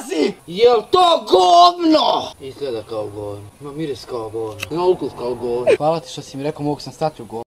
dolazi! Jel to govno? Izgleda kao govno. Ima miris kao govno. Ima ukus kao govno. Hvala ti što si mi rekao, mogu sam stati u govno.